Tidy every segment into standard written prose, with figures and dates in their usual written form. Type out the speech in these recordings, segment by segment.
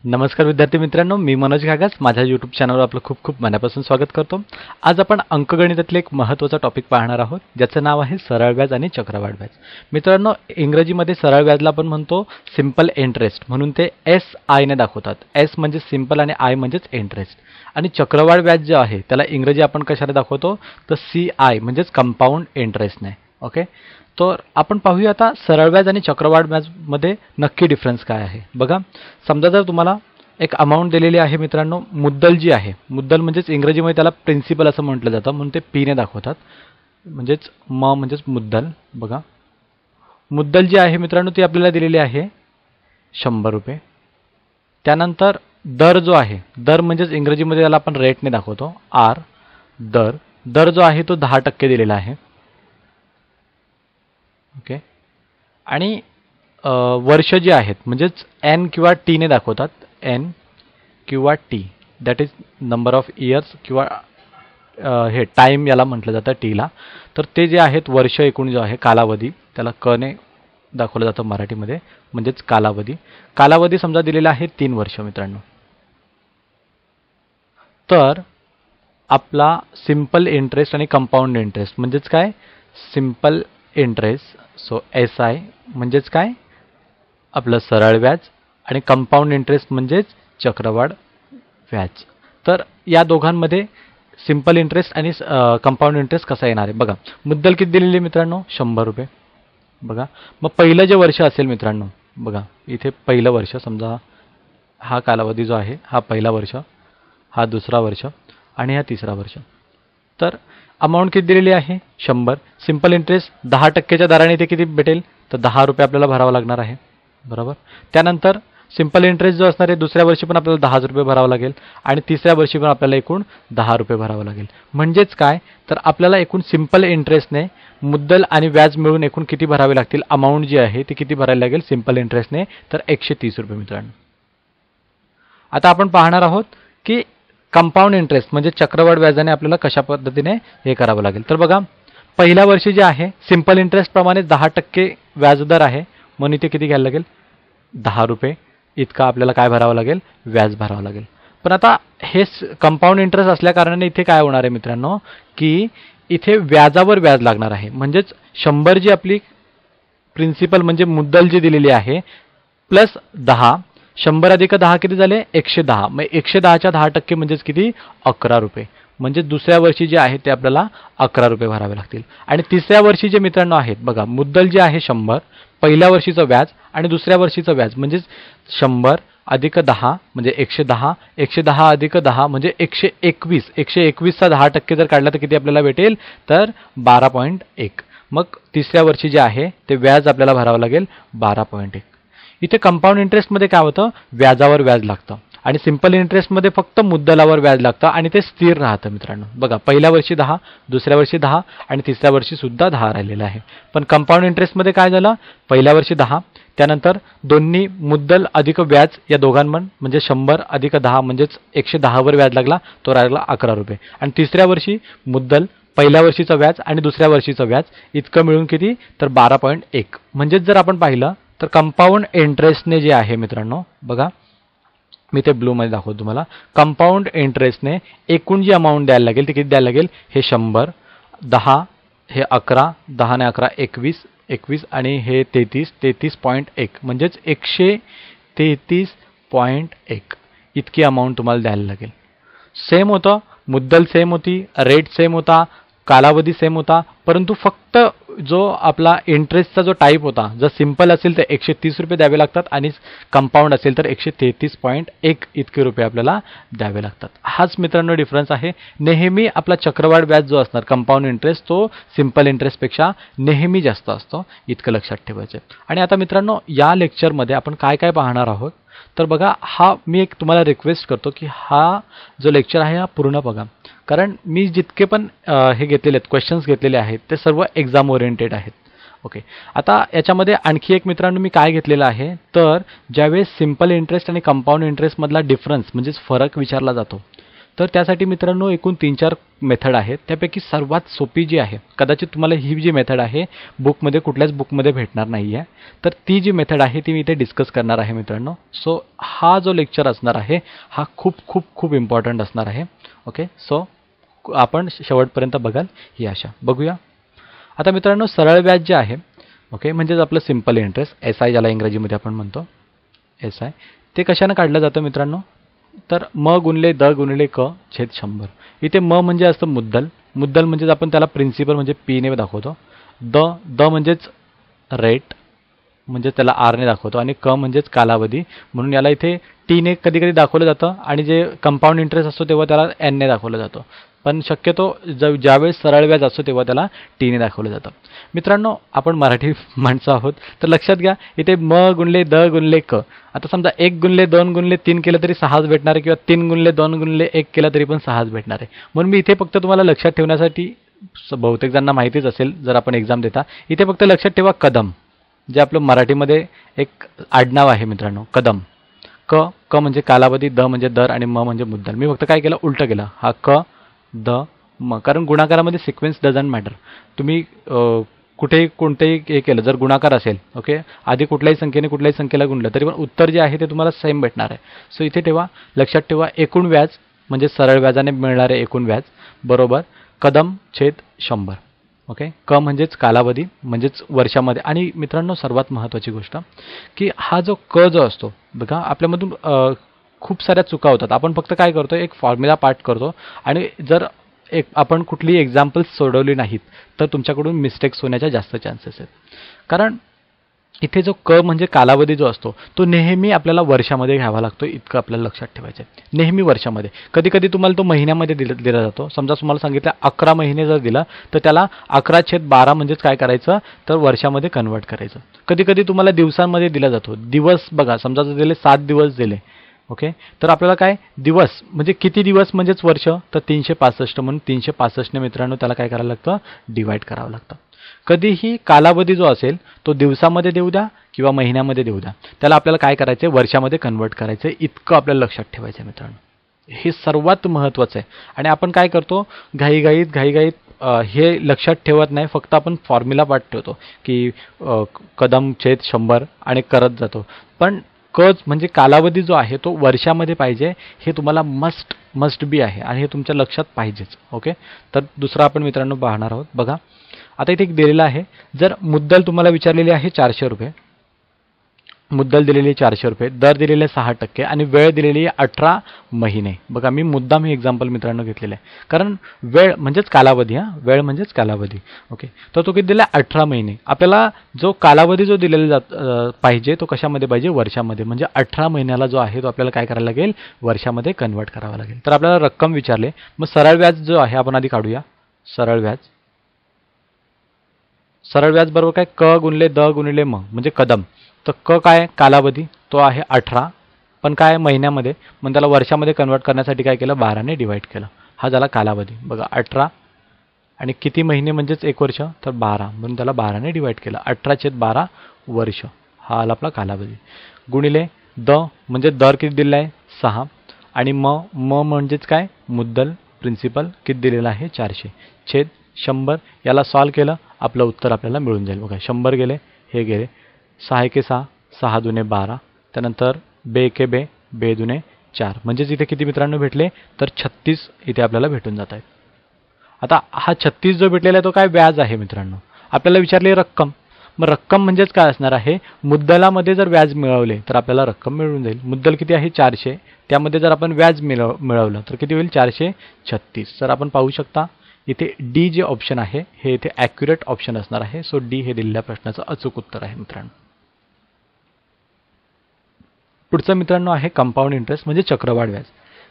नमस्कार विद्यार्थी मित्रांनो, मी मनोज घागस. माझ्या यूट्यूब चॅनलवर आपलं खूप खूप मनापासून स्वागत करतो. आज आपण अंकगणितातील एक महत्त्वाचा टॉपिक पाहणार आहोत, ज्याचं नाव आहे सरळ व्याज आणि चक्रवाढ व्याज. मित्रांनो, इंग्रजीमध्ये सरळ व्याजला आपण म्हणतो सिंपल इंटरेस्ट, म्हणून ते SI ने दाखवतात. S म्हणजे सिंपल आणि I म्हणजेच इंटरेस्ट. आणि चक्रवाढ व्याज जे आहे त्याला इंग्रजी आपण कशाने दाखवतो, तर CI म्हणजेच कंपाऊंड इंटरेस्टने. ओके, तर आपण पाहूया आता सरळ व्याज आणि चक्रवाढ व्याजमध्ये नक्की डिफरन्स काय आहे. बघा, समजा जर तुम्हाला एक अमाऊंट दिलेली आहे मित्रांनो, मुद्दल जी आहे, मुद्दल म्हणजेच इंग्रजीमध्ये त्याला प्रिन्सिपल असं म्हटलं जातं, म्हणून ते P ने दाखवतात, म्हणजेच म्हणजेच मुद्दल. बघा, मुद्दल जी आहे मित्रांनो ती आपल्याला दिलेली आहे 100 रुपये. त्यानंतर दर जो आहे, दर म्हणजेच इंग्रजीमध्ये त्याला आपण रेटने दाखवतो, R. दर जो आहे तो 10% दिलेला आहे. ओके, आणि वर्ष जे आहेत म्हणजेच N किंवा T ने दाखवतात, N किंवा T, that is number of years किंवा हे टाईम याला म्हटलं जातं Tला. तर ते जे आहेत वर्ष एकूण जो आहे कालावधी, त्याला क ने दाखवलं जातं मराठीमध्ये, म्हणजेच कालावधी. कालावधी समजा दिलेला आहे 3 वर्ष मित्रांनो. तर आपला सिंपल इंटरेस्ट आणि कंपाऊंड इंटरेस्ट म्हणजेच काय, सिंपल इंटरेस्ट सो SI म्हणजेच काय आपलं सरळ व्याज, आणि कंपाऊंड इंटरेस्ट म्हणजेच चक्रवाढ व्याज. तर या दोघांमध्ये सिंपल इंटरेस्ट आणि कंपाऊंड इंटरेस्ट कसा येणार आहे. बघा, मुद्दल किती दिलेली मित्रांनो, 100 रुपये. बघा, मग पहिलं जे वर्ष असेल मित्रांनो, बघा इथे पहिलं वर्ष, समजा हा कालावधी जो आहे हा पहिला वर्ष, हा दुसरा वर्ष आणि हा तिसरा वर्ष. तर अमाऊंट किती दिलेली आहे 100. सिंपल इंटरेस्ट 10%च्या दराने इथे किती भेटेल, तर 10 रुपये आपल्याला भरावं लागणार आहे, बरोबर. त्यानंतर सिंपल इंटरेस्ट जो असणार आहे दुसऱ्या वर्षी पण आपल्याला 10 रुपये भरावं लागेल, आणि तिसऱ्या वर्षी पण आपल्याला एकूण 10 रुपये भरावं लागेल. म्हणजेच काय, तर आपल्याला एकूण सिंपल इंटरेस्टने मुद्दल आणि व्याज मिळून एकूण किती भरावे लागतील, अमाऊंट जी आहे ती किती भरायला लागेल सिंपल इंटरेस्टने, तर 130 रुपये मित्रांनो. आता आपण पाहणार आहोत की कंपाऊंड इंटरेस्ट म्हणजे चक्रवाढ व्याजाने आपल्याला कशा पद्धतीने हे करावं लागेल. तर बघा, पहिल्या वर्षी जे आहे सिंपल इंटरेस्ट प्रमाणे 10% व्याजदर आहे, म्हणून इथे किती घ्यायला लागेल, 10 रुपये इतका आपल्याला काय भरावं लागेल, व्याज भरावं लागेल. पण आता हे कंपाऊंड इंटरेस्ट असल्या कारणाने इथे काय होणार आहे मित्रांनो, की इथे व्याजावर व्याज लागणार आहे. म्हणजेच 100 जी आपली प्रिन्सिपल म्हणजे मुद्दल जी दिलेली आहे प्लस 10, 100 अधिक 10 किती झाले, 110. मग 110च्या 10% म्हणजेच किती, 11 रुपये. म्हणजे दुसऱ्या वर्षी जे आहे ते आपल्याला 11 रुपये भरावे लागतील. आणि तिसऱ्या वर्षी जे मित्रांनो आहेत, बघा मुद्दल जे आहे 100, पहिल्या वर्षीचं व्याज आणि दुसऱ्या वर्षीचं व्याज म्हणजेच 100 अधिक 10 म्हणजे 110, 110 अधिक 10 म्हणजे 121. 121चा 10% जर काढला तर किती आपल्याला भेटेल, तर 12.1. मग तिसऱ्या वर्षी जे आहे ते व्याज आपल्याला भरावं लागेल 12.1. इथे कंपाऊंड इंटरेस्टमध्ये काय होतं, व्याजावर व्याज लागतं, आणि सिंपल इंटरेस्टमध्ये फक्त मुद्दलावर व्याज लागतं आणि ते स्थिर राहतं मित्रांनो. बघा, पहिल्या वर्षी 10, दुसऱ्या वर्षी 10 आणि तिसऱ्या वर्षी सुद्धा 10 राहिलेलं आहे. पण कंपाऊंड इंटरेस्टमध्ये काय झालं, पहिल्या वर्षी 10, त्यानंतर दोन्ही मुद्दल अधिक व्याज या दोघांमन म्हणजे 100 अधिक 10 म्हणजेच 110वर व्याज लागला, तो राहिला 11 रुपये. आणि तिसऱ्या वर्षी मुद्दल, पहिल्या वर्षीचं व्याज आणि दुसऱ्या वर्षीचं व्याज इतकं मिळून किती, तर 12.1. म्हणजेच जर आपण पाहिलं तर कंपाऊंड इंटरेस्टने जे आहे मित्रांनो, बघा मी ते ब्लूमध्ये दाखवतो तुम्हाला, कंपाऊंड इंटरेस्टने एकूण जी अमाऊंट द्यायला लागेल ती किती द्यायला लागेल, हे 100, 10 हे 11, 10 ने 11 21 आणि हे 33.1 म्हणजेच 133.1 इतकी अमाऊंट तुम्हाला द्यायला लागेल. सेम होतं, मुद्दल सेम होती, रेट सेम होता, कालावधी सेम होता, परंतु फक्त जो आपला इंटरेस्टचा जो टाईप होता, जर सिंपल असेल तर 130 रुपये द्यावे लागतात आणि कंपाऊंड असेल तर 133.1 इतके रुपये आपल्याला द्यावे लागतात. हाच मित्रांनो डिफरन्स आहे. नेहमी आपला चक्रवाढ व्याज जो असणार कंपाऊंड इंटरेस्ट तो सिंपल इंटरेस्टपेक्षा नेहमी जास्त असतो, इतकं लक्षात ठेवायचं. आणि आता मित्रांनो, या लेक्चरमध्ये आपण काय काय पाहणार आहोत, तर बघा, हा मी एक तुम्हाला रिक्वेस्ट करतो की हा जो लेक्चर आहे हा पूर्ण बघा, कारण मी जितके पण हे घेतलेले आहेत, क्वेश्चन्स घेतलेले आहेत ते सर्व एक्झाम ओरिएंटेड आहेत. ओके, आता याच्यामध्ये आणखी एक मित्रांनो मी काय घेतलेलं आहे, तर ज्यावेळेस सिंपल इंटरेस्ट आणि कंपाऊंड इंटरेस्टमधला डिफरन्स म्हणजेच फरक विचारला जातो, तर त्यासाठी मित्रांनो एकूण 3-4 मेथड आहेत. त्यापैकी सर्वात सोपी जी आहे, कदाचित तुम्हाला ही जी मेथड आहे बुकमध्ये कुठल्याच बुकमध्ये भेटणार नाही आहे, तर ती जी मेथड आहे ती मी इथे डिस्कस करणार आहे मित्रांनो. सो हा जो लेक्चर असणार आहे हा खूप खूप खूप इम्पॉर्टंट असणार आहे. ओके, सो आपण शेवटपर्यंत बघाल ही आशा. बघूया आता मित्रांनो, सरळ व्याज जे आहे, ओके, म्हणजेच आपलं सिम्पल इंटरेस्ट, एस आय ज्याला इंग्रजीमध्ये आपण म्हणतो, एस आय, ते कशानं काढलं जातं मित्रांनो, तर म गुणले द गुणले क छेद 100. इथे म म्हणजे असतं मुद्दल, मुद्दल म्हणजेच आपण त्याला प्रिन्सिपल म्हणजे पीने दाखवतो. द द म्हणजेच रेट, म्हणजे त्याला आरने दाखवतो, आणि क म्हणजेच कालावधी, म्हणून याला इथे टीने कधी कधी दाखवलं जातं, आणि जे कंपाऊंड इंटरेस्ट असतो तेव्हा त्याला एनने दाखवलं जातं. पण शक्यतो ज्यावेळेस सरळ व्याज असतो तेव्हा त्याला टीने दाखवलं जातं. मित्रांनो, आपण मराठी माणसं आहोत, तर लक्षात घ्या इथे म गुणले द गुणले क. आता समजा 1 गुणले 2 गुणले 3 केलं तरी 6च भेटणार आहे, किंवा 3 गुणले 2 गुणले 1 केलं तरी पण 6च भेटणार आहे. म्हणून मी इथे फक्त तुम्हाला लक्षात ठेवण्यासाठी, बहुतेक जणांना माहितीच असेल जर आपण एक्झाम देता, इथे फक्त लक्षात ठेवा कदम, जे आपलं मराठीमध्ये एक आडनाव आहे मित्रांनो, कदम. क क म्हणजे कालावधी, द म्हणजे दर, आणि म म्हणजे मुद्दल. मी फक्त काय केलं, उलटं केलं, हा क द म, कारण गुणाकारामध्ये सिक्वेन्स डझंट मॅटर. तुम्ही कुठेही कोणतेही हे केलं, जर गुणाकार असेल, ओके, आधी कुठल्याही संख्येला गुणलं तरी पण उत्तर जे आहे ते तुम्हाला सेम भेटणार आहे. सो इथे ठेवा, लक्षात ठेवा, एकूण व्याज म्हणजे सरळ व्याजाने मिळणारे एकूण व्याज बरोबर कदम छेद 100. ओके, क म्हणजेच कालावधी म्हणजेच वर्षामध्ये. आणि मित्रांनो, सर्वात महत्त्वाची गोष्ट की हा जो क जो असतो बघा, आपल्यामधून खूप साऱ्या चुका होतात. आपण फक्त काय करतो, एक फॉर्म्युला पाठ करतो, आणि जर आपण कुठलीही एक्झाम्पल्स सोडवली नाहीत तर तुमच्याकडून मिस्टेक्स होण्याच्या जास्त चान्सेस आहेत. कारण इथे जो क म्हणजे कालावधी जो असतो तो नेहमी आपल्याला वर्षामध्ये घ्यावा लागतो, इतकं आपल्याला लक्षात ठेवायचं आहे. नेहमी वर्षामध्ये. कधी कधी तुम्हाला तो महिन्यामध्ये दिला जातो. समजा तुम्हाला सांगितलं 11 महिने जर दिला तर त्याला 11/12 म्हणजेच काय करायचं, तर वर्षामध्ये कन्वर्ट करायचं. कधी कधी तुम्हाला दिवसांमध्ये दिला जातो. दिवस बघा, समजा जर दिले 7 दिवस दिले, ओके, तर आपल्याला काय दिवस म्हणजे किती दिवस म्हणजेच वर्ष, तर 365, म्हणून 365ने मित्रांनो त्याला काय करायला लागतं, डिवाइड करावं लागतं. कधीही कालावधी जो असेल तो दिवसामध्ये देऊ द्या किंवा महिन्यामध्ये देऊ द्या, त्याला आपल्याला काय करायचं आहे, वर्षामध्ये कन्वर्ट करायचं आहे, इतकं आपल्याला लक्षात ठेवायचं आहे मित्रांनो. हे सर्वात महत्त्वाचं आहे. आणि आपण काय करतो, घाईघाईत हे लक्षात ठेवत नाही, फक्त आपण फॉर्म्युला पाठ ठेवतो की कदम छेद 100 आणि करत जातो. पण कच म्हणजे कालावधी जो आहे तो वर्षामध्ये पाहिजे, हे तुम्हाला मस्ट बी आहे, आणि हे तुमच्या लक्षात पाहिजेच. ओके, तर दुसरा आपण मित्रांनो पाहणार आहोत. बघा आता इथे एक दिलेला आहे, जर मुद्दल तुम्हाला विचारलेली आहे 400 रुपये, मुद्दल दिलेली आहे 400 रुपये, दर दिलेले 6% आणि वेळ दिलेली आहे 18 महिने. बघा मी मुद्दाम हे एक्झाम्पल मित्रांनो घेतलेलं आहे, कारण वेळ म्हणजेच कालावधी, वेळ म्हणजेच कालावधी. ओके, तर तो किती दिला, 18 महिने. आपल्याला जो कालावधी जो दिलेला पाहिजे तो कशामध्ये पाहिजे, वर्षामध्ये. म्हणजे 18 महिन्याला जो आहे तो आपल्याला काय करायला लागेल, वर्षामध्ये कन्वर्ट करावा लागेल. तर आपल्याला रक्कम विचारले, मग सरळ व्याज जो आहे आपण आधी काढूया. सरळ व्याज बरोबर काय, क गुणले द गुणले म म्हणजे कदम. तर क काय, कालावधी तो आहे 18, पण काय महिन्यामध्ये, मग त्याला वर्षामध्ये कन्वर्ट करण्यासाठी काय केलं, 12ने डिवाइड केलं. हा झाला कालावधी. बघा 18 आणि किती महिने म्हणजेच 1 वर्ष, तर 12, म्हणून त्याला 12ने डिवाइड केलं. 18/12 वर्ष हा आला आपला कालावधी. गुणिले द म्हणजे दर किती दिलेला आहे, 6, आणि म म्हणजेच काय, मुद्दल प्रिन्सिपल किती दिलेला आहे, 400 छेद 100. याला सॉल्व केलं, आपलं उत्तर आपल्याला मिळून जाईल. बघा 100 गेले, हे गेले, 6 एके 6, 6 दुने 12, त्यानंतर बे एके बे, बे दुने 4, म्हणजेच इथे किती मित्रांनो भेटले, तर 36 इथे आपल्याला भेटून जात आहेत. आता हा 36 जो भेटलेला आहे तो काय, व्याज आहे मित्रांनो. आपल्याला विचारली रक्कम, मग रक्कम म्हणजेच काय असणार आहे, मुद्दलामध्ये जर व्याज मिळवले तर आपल्याला रक्कम मिळून जाईल. मुद्दल किती आहे, 400, त्यामध्ये जर आपण व्याज मिळवलं तर किती होईल, 436. तर आपण पाहू शकता इथे डी जे ऑप्शन आहे हे इथे ॲक्युरेट ऑप्शन असणार आहे. सो डी हे दिलेल्या प्रश्नाचं अचूक उत्तर आहे मित्रांनो. पुढचं मित्रांनो आहे कंपाऊंड इंटरेस्ट म्हणजे चक्रवाढ व्याज.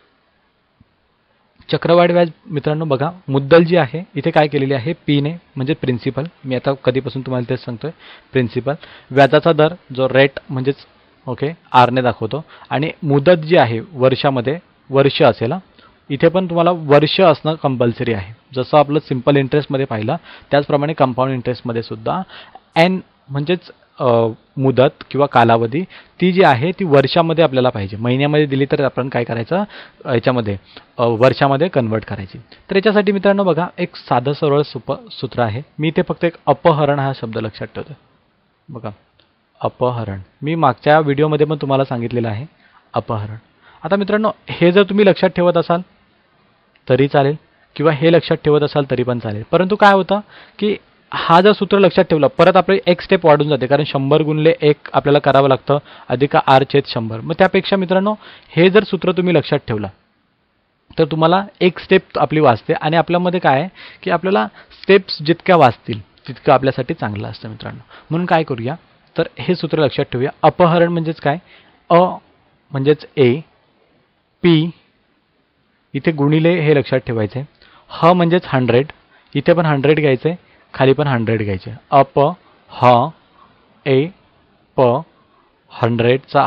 चक्रवाढ व्याज मित्रांनो बघा, मुद्दल जी आहे इथे काय केलेली आहे, पीने म्हणजे प्रिन्सिपल. मी आता कधीपासून तुम्हाला तेच सांगतोय, प्रिन्सिपल. व्याजाचा दर जो रेट म्हणजेच ओके आरने दाखवतो, आणि मुदत जी आहे वर्षामध्ये, वर्ष असेल, इथे पण तुम्हाला वर्ष असणं कंपल्सरी आहे. जसं आपलं सिंपल इंटरेस्टमध्ये पाहिलं त्याचप्रमाणे कंपाऊंड इंटरेस्टमध्ये सुद्धा एन म्हणजेच मुदत किंवा कालावधी ती जी आहे ती वर्षामध्ये आपल्याला पाहिजे. महिन्यामध्ये दिली तर आपण काय करायचं, याच्यामध्ये वर्षामध्ये कन्वर्ट करायची. तर याच्यासाठी मित्रांनो बघा, एक साधं सरळ सोपं सूत्र आहे. मी ते फक्त एक अपहरण हा शब्द लक्षात ठेवतो. बघा, अपहरण मी मागच्या व्हिडिओमध्ये पण तुम्हाला सांगितलेलं आहे अपहरण. आता मित्रांनो हे जर तुम्ही लक्षात ठेवत असाल तरी चालेल किंवा हे लक्षात ठेवत असाल तरी पण चालेल. परंतु काय होतं की हा जर सूत्र लक्षात ठेवलं परत आपली एक स्टेप वाढून जाते, कारण 100 गुणिले 1 आपल्याला करावं लागतं अधिक r/100. मग त्यापेक्षा मित्रांनो हे जर सूत्र तुम्ही लक्षात ठेवलं तर तुम्हाला एक स्टेप आपली वाचते आणि आपल्यामध्ये काय आहे की आपल्याला स्टेप्स जितक्या वाचतील तितकं आपल्यासाठी चांगलं असतं मित्रांनो. म्हणून काय करूया, तर हे सूत्र लक्षात ठेवूया. अपहरण म्हणजेच काय, अ म्हणजेच ए, पी इथे गुणिले हे लक्षात ठेवायचे, ह म्हणजेच 100 इथे पण 100 घ्यायचे, खाली पण 100 घ्यायचे. अप ह ए प 100चा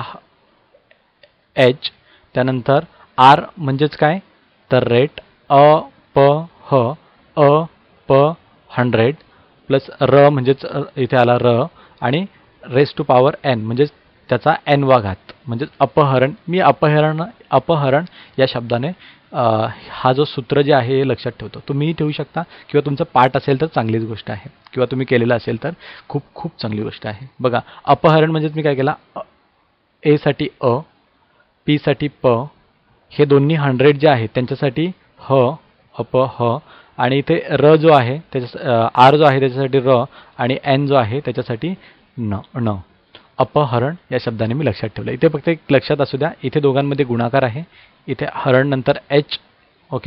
एच, त्यानंतर आर म्हणजेच काय तर रेट, अ प ह अ प 100 प्लस र म्हणजेच इथे आला र आणि रेस टू पॉवर एन म्हणजेच त्याचा एन वा घात म्हणजेच अपहरण. मी अपहरण या शब्दाने हा जो सूत्र जे आहे हे लक्षात ठेवतो. तुम्हीही ठेवू शकता किंवा तुमचं पाठ असेल तर चांगलीच गोष्ट आहे किंवा तुम्ही केलेलं असेल तर खूप खूप चांगली गोष्ट आहे. बघा, अपहरण म्हणजेच मी काय केला, ए साठी अ, पी साठी प, हे दोन्ही 100 जे आहेत त्यांच्यासाठी ह अप ह आणि इथे र जो आहे त्याच्या आर जो आहे त्याच्यासाठी र आणि एन जो आहे त्याच्यासाठी न. अपहरण या शब्दाने मी लक्षात ठेवलं. इथे फक्त एक लक्षात असू द्या, इथे दोघांमध्ये गुणाकार आहे, इथे हरण नंतर एच. ओके,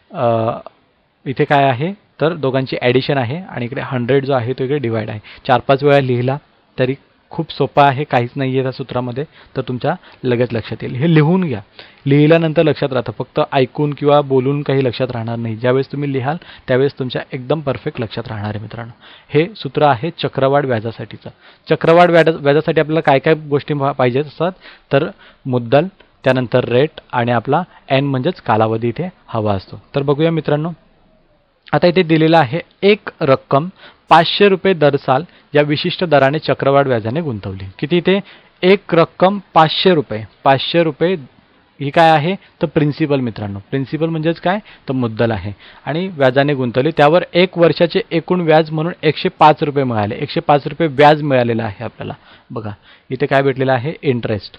इथे काय आहे तर दोघांची ॲडिशन आहे आणि इकडे 100 जो आहे तो इकडे डिवाइड आहे. 4-5 वेळा लिहिला तरी खूप सोपा आहे, काहीच नाही आहे त्या सूत्रामध्ये, तर तुमच्या लगेच लक्षात येईल. हे लिहून घ्या, लिहिल्यानंतर लक्षात राहतं. फक्त ऐकून किंवा बोलून काही लक्षात राहणार नाही. ज्यावेळेस तुम्ही लिहाल त्यावेळेस तुमच्या एकदम परफेक्ट लक्षात राहणार आहे मित्रांनो. हे सूत्र आहे चक्रवाढ व्याजासाठीचं. चक्रवाढ व्याजासाठी आपल्याला काय काय गोष्टी पाहिजेत असतात तर मुद्दल, त्यानंतर रेट आणि आपला एन म्हणजेच कालावधी इथे हवा असतो. तर बघूया मित्रांनो, आता इथे दिलेलं आहे एक रक्कम 500 रुपये दर साल या विशिष्ट दराने चक्रवाढ व्याजाने गुंतवली. किती इथे एक रक्कम 500 रुपये. 500 रुपये ही काय आहे तर प्रिन्सिपल मित्रांनो. प्रिन्सिपल म्हणजेच काय तर मुद्दल आहे आणि व्याजाने गुंतवली. त्यावर एक वर्षाचे एकूण व्याज म्हणून 105 रुपये मिळाले. 105 रुपये व्याज मिळालेलं आहे आपल्याला. बघा इथे काय भेटलेलं आहे इंटरेस्ट.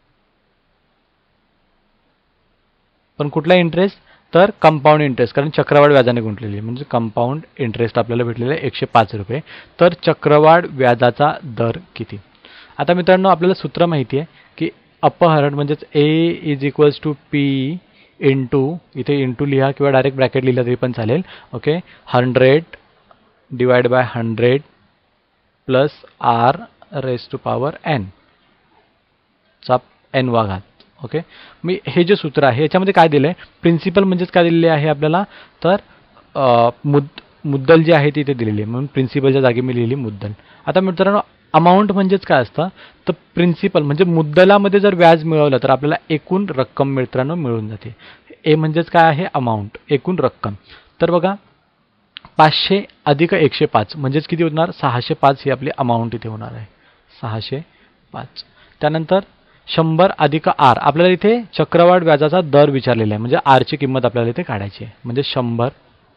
पण कुठला इंटरेस्ट तर कंपाऊंड इंटरेस्ट, कारण चक्रवाढ व्याजाने गुंतलेली म्हणजे कंपाऊंड इंटरेस्ट आपल्याला भेटलेलं आहे 105 रुपये. तर चक्रवाढ व्याजाचा दर किती. आता मित्रांनो आपल्याला सूत्र माहिती आहे की अपहरण म्हणजेच A is equals to P into, इथे इंटू लिहा किंवा डायरेक्ट ब्रॅकेट लिहिला तरी पण चालेल. Okay, 100 divide by 100 plus R raise to power N चा एन वा घात. ओके, मी हे जे सूत्र आहे याच्यामध्ये काय दिलं आहे, प्रिन्सिपल म्हणजेच काय दिलेले आहे आपल्याला तर मुद्दल जी आहे ती इथे दिलेली आहे, म्हणून प्रिन्सिपलच्या जागी मी लिहिली मुद्दल. आता मित्रांनो अमाऊंट म्हणजेच काय असतं तर प्रिन्सिपल म्हणजे मुद्दलामध्ये जर व्याज मिळवलं तर आपल्याला एकूण रक्कम मित्रांनो मिळून जाते. ए म्हणजेच काय आहे अमाऊंट, एकूण रक्कम. तर बघा 500 अधिक 105 म्हणजेच किती होणार 605 ही आपली अमाऊंट इथे होणार आहे 605. त्यानंतर 100 अधिक आर, आपल्याला इथे चक्रवाढ व्याजाचा दर विचारलेला आहे म्हणजे आरची किंमत आपल्याला इथे काढायची आहे. म्हणजे 100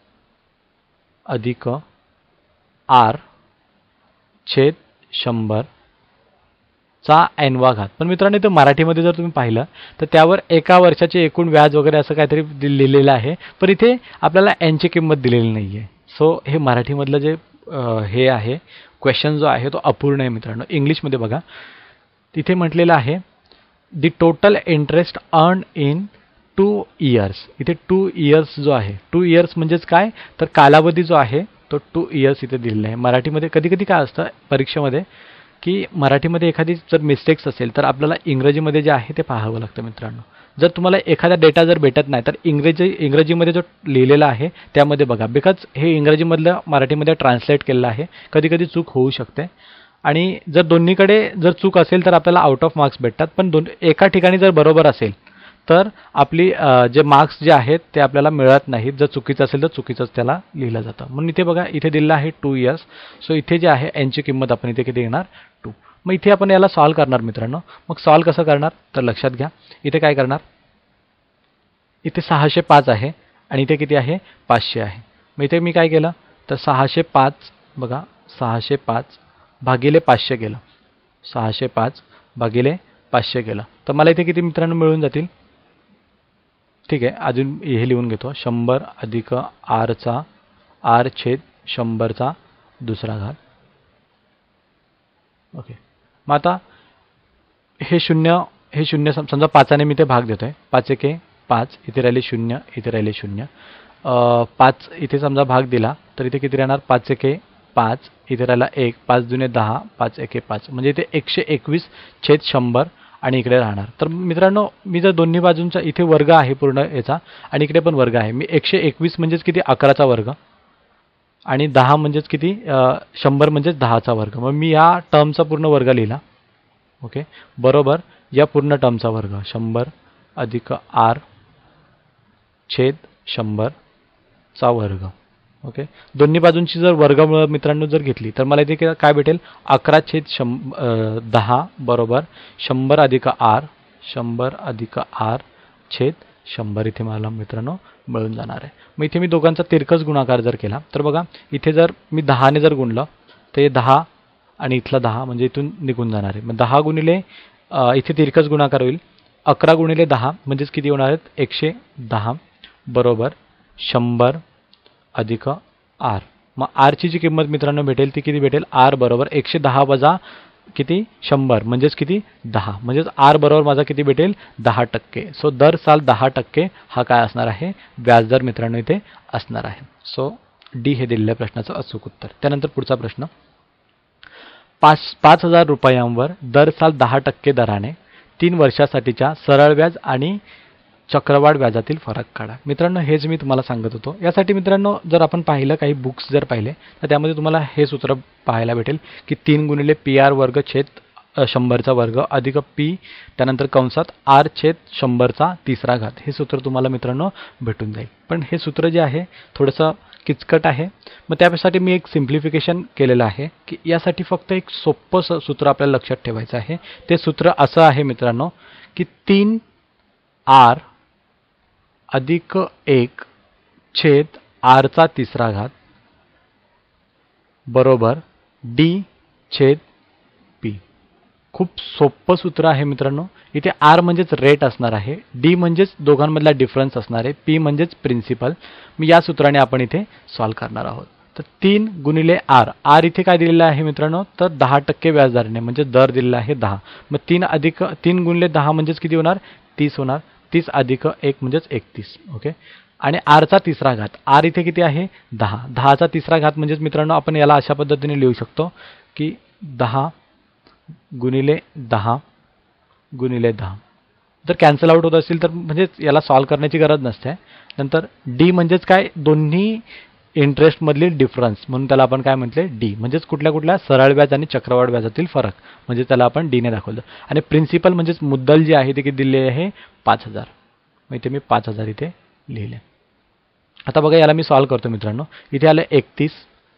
अधिक आर छेद 100 चा एन वा घात. पण मित्रांनो इथे मराठीमध्ये जर तुम्ही पाहिलं तर त्यावर एका वर्षाचे एकूण व्याज वगैरे असं काहीतरी लिहिलेलं आहे, पण इथे आपल्याला एनची किंमत दिलेली नाही आहे. सो हे मराठीमधलं जे हे आहे क्वेश्चन जो आहे तो अपूर्ण आहे मित्रांनो. इंग्लिशमध्ये बघा तिथे म्हटलेलं आहे the total interest earn in 2 years. इथे 2 इयर्स जो आहे 2 इयर्स म्हणजेच काय तर कालावधी जो आहे तो 2 इयर्स इथे दिलेला आहे. मराठीमध्ये कधी कधी काय असतं परीक्षेमध्ये की मराठीमध्ये एखादी जर मिस्टेक्स असेल तर आपल्याला इंग्रजीमध्ये जे आहे ते पाहावं लागतं मित्रांनो. जर तुम्हाला एखादा डेटा जर भेटत नाही तर इंग्रजीमध्ये जो लिहिलेला आहे त्यामध्ये बघा, बिकॉज हे इंग्रजीमधलं मराठीमध्ये ट्रान्सलेट केलेलं आहे, कधी कधी चूक होऊ शकते आणि जर दोन्हीकडे जर चूक असेल तर आपल्याला आउट ऑफ मार्क्स भेटतात. पण एका ठिकाणी जर बरोबर असेल तर आपली जे मार्क्स जे आहेत ते आपल्याला मिळत नाहीत. जर चुकीचं असेल तर चुकीचंच त्याला लिहिलं जातं. म्हणून इथे बघा, इथे दिलेलं आहे 2 इयर्स. सो इथे जे आहे एनची किंमत आपण इथे किती घेणार 2. मग इथे आपण याला सॉल्व करणार मित्रांनो. मग सॉल्व कसं करणार तर लक्षात घ्या, इथे काय करणार, इथे 605 आहे आणि इथे किती आहे 500 आहे. मग इथे मी काय केलं तर 605 बघा, 605 भागिले 500 केलं, 605 भागिले 500 केलं, तर मला इथे किती मित्रांनो मिळून जातील. ठीक आहे, अजून हे लिहून घेतो, 100 अधिक आरचा आर छेद 100चा दुसरा घात. ओके, मग आता हे शून्य समजा 5ने मी ते भाग देतोय, 5 एके 5, इथे राहिले 0, इथे राहिले 0. 5 इथे समजा भाग दिला तर इथे किती राहणार, 5 एके 5, इथे राहिला 1, 5 दुने 10, 5 एके 5, म्हणजे इथे 121 छेद 100 आणि इकडे राहणार. तर मित्रांनो मी जर दोन्ही बाजूंचा इथे वर्ग आहे पूर्ण याचा आणि इकडे पण वर्ग आहे, मी 121 म्हणजेच किती 11चा वर्ग आणि 10 म्हणजेच किती 100 म्हणजेच 10चा वर्ग. मग मी या टर्मचा पूर्ण वर्ग लिहिला. ओके, बरोबर या पूर्ण टर्मचा वर्ग 100 अधिक आर छेद 100चा वर्ग. ओके, दोन्ही बाजूंची जर वर्गमूळ मित्रांनो जर घेतली तर मला इथे काय भेटेल, 11 छेद 10 बरोबर 100 अधिक आर, 100 अधिक आर छेद 100 इथे मला मित्रांनो मिळून जाणार आहे. मग इथे मी दोघांचा तिरकस गुणाकार जर केला तर बघा, इथे जर मी 10ने जर गुणलं ते 10 आणि इथला 10 म्हणजे इथून निघून जाणार आहे. मग 10 गुणिले इथे तिरकस गुणाकार होईल, 11 गुणिले 10 म्हणजेच किती होणार आहेत 110 बरोबर 100 अधिक आर. मग आरची जी किंमत मित्रांनो भेटेल ती किती भेटेल, आर बरोबर 110 वजा किती 100 म्हणजेच किती 10, म्हणजेच आर बरोबर माझा किती भेटेल 10%. सो दर साल 10% हा काय असणार आहे व्याजदर मित्रांनो इथे असणार आहे. सो डी हे दिलेल्या प्रश्नाचं अचूक उत्तर. त्यानंतर पुढचा प्रश्न, 5,000 रुपयांवर दर साल 10% दराने 3 वर्षासाठीच्या सरळ व्याज आणि चक्रवाढ व्याजातील फरक काढा. मित्रांनो हेच मी तुम्हाला सांगत होतो. यासाठी मित्रांनो जर आपण पाहिलं काही बुक्स जर पाहिले तर त्यामध्ये तुम्हाला हे सूत्र पाहायला भेटेल की 3 गुणिले PR वर्ग छेद 100चा वर्ग अधिक पी त्यानंतर कंसात आर छेद 100चा तिसरा घात, हे सूत्र तुम्हाला मित्रांनो भेटून जाईल. पण हे सूत्र जे आहे थोडंसं किचकट आहे. मग त्यासाठी मी एक सिम्प्लिफिकेशन केलेलं आहे की यासाठी फक्त एक सोपं सूत्र आपल्याला लक्षात ठेवायचं आहे. ते सूत्र असं आहे मित्रांनो की 3R अधिक 1 छेद आरचा तिसरा घात बरोबर डी छेद पी. खूप सोपं सूत्र आहे मित्रांनो. इथे आर म्हणजेच रेट असणार आहे, डी म्हणजेच दोघांमधला डिफरन्स असणार आहे, पी म्हणजेच प्रिन्सिपल. मी या सूत्राने आपण इथे सॉल्व करणार आहोत. तर 3 गुणिले आर, आर इथे काय दिलेलं आहे मित्रांनो तर 10% व्याजदराने म्हणजे दर दिलेला आहे 10. मग 3 गुणिले 10 म्हणजेच किती होणार 30 होणार, 30 अधिक 1 म्हणजेच 31. ओके, आणि आरचा तिसरा घात, आर इथे किती आहे 10, 10चा तिसरा घात म्हणजेच मित्रांनो आपण याला अशा पद्धतीने लिहू शकतो की 10 गुणिले 10 गुणिले 10. जर कॅन्सल आउट होत असेल तर म्हणजेच याला सॉल्व करण्याची गरज नसते. नंतर डी म्हणजेच काय, दोन्ही इंटरेस्ट मधली डिफरन्स म्हणून त्याला आपण काय म्हटले डी, म्हणजेच कुठल्या कुठल्या सरळ व्याज आणि चक्रवाढ व्याजातील फरक, म्हणजे त्याला आपण डी ने दाखवलं. आणि प्रिन्सिपल म्हणजेच मुद्दल जी आहे ती किती दिली आहे 5,000. मग इथे मी 5,000 इथे लिहिले. आता बघा याला मी सॉल्व करतो मित्रांनो. इथे आलं 31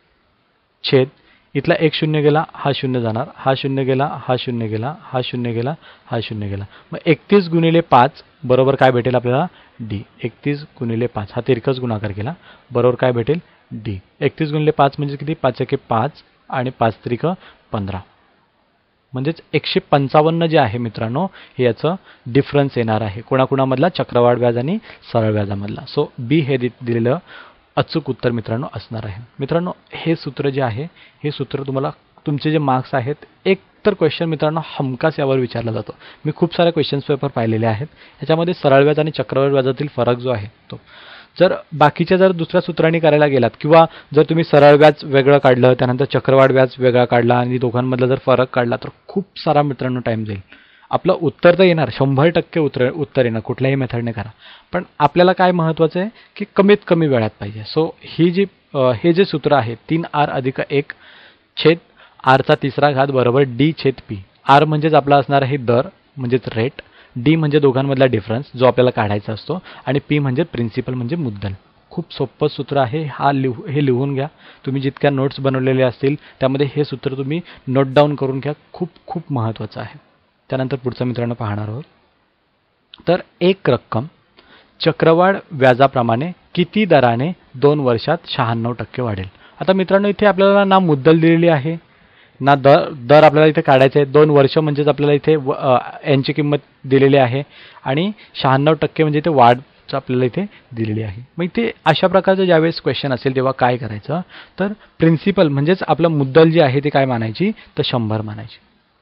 छेद इथला 1 शून्य गेला, हा शून्य जाणार, हा शून्य गेला, हा शून्य गेला, हा शून्य गेला, हा शून्य गेला. मग 31 गुणिले 5 बरोबर काय भेटेल आपल्याला डी. 31 गुणिले 5 हा तिरकस गुणाकार केला बरोबर काय भेटेल डी. 31 गुणिले 5 म्हणजे किती 5 एके 5 आणि 5 त्रिक 15, म्हणजेच 155 जे आहे मित्रांनो हे याचं डिफरन्स येणार आहे कोणाकोणामधला, चक्रवाढ व्याज आणि सरळ व्याजामधला. सो बी हे दिलेलं अचूक उत्तर मित्रांनो असणार आहे. मित्रांनो हे सूत्र जे आहे हे सूत्र तुम्हाला तुमचे जे मार्क्स आहेत एक तर क्वेश्चन मित्रांनो हमखास यावर विचारला जातो. मी खूप सारे क्वेश्चन्स पेपर पाहिलेले आहेत, याच्यामध्ये सरळ व्याज आणि चक्रवाढ व्याजातील फरक जो आहे तो जर बाकीच्या जर दुसऱ्या सूत्रांनी करायला गेलात किंवा जर तुम्ही सरळ व्याज वेगळं काढलं त्यानंतर चक्रवाढ व्याज वेगळा काढला आणि दोघांमधला जर फरक काढला तर खूप सारा मित्रांनो टाइम जाईल. आपलं उत्तर तर येणार 100% उत्तर येणार कुठल्याही मेथडने करा, पण आपल्याला काय महत्त्वाचं आहे की कमीत कमी वेळात पाहिजे. सो हे जे सूत्र आहे 3R अधिक 1 छेद आरचा तिसरा घात बरोबर डी छेद पी. आर म्हणजेच आपला असणार आहे दर म्हणजेच रेट, डी म्हणजे दोघांमधला डिफरन्स जो आपल्याला काढायचा असतो, आणि पी म्हणजे प्रिन्सिपल म्हणजे मुद्दल. खूप सोपं सूत्र आहे. हे लिहून घ्या. तुम्ही जितक्या नोट्स बनवलेल्या असतील त्यामध्ये हे सूत्र तुम्ही नोट डाऊन करून घ्या. खूप खूप महत्त्वाचं आहे. त्यानंतर पुढचं मित्रांनो पाहणार आहोत. तर एक रक्कम चक्रवाढ व्याजाप्रमाणे किती दराने 2 वर्षात 96% वाढेल. आता मित्रांनो इथे आपल्याला ना मुद्दल दिलेली आहे ना दर आपल्याला इथे काढायचं आहे. 2 वर्ष म्हणजेच आपल्याला इथे यांची किंमत दिलेली आहे आणि 96% म्हणजे इथे वाढ आपल्याला इथे दिलेली आहे. मग इथे अशा प्रकारचं ज्यावेळेस क्वेश्चन असेल तेव्हा काय करायचं, तर प्रिन्सिपल म्हणजेच आपलं मुद्दल जी आहे ती काय मानायची, तर 100 मानायची.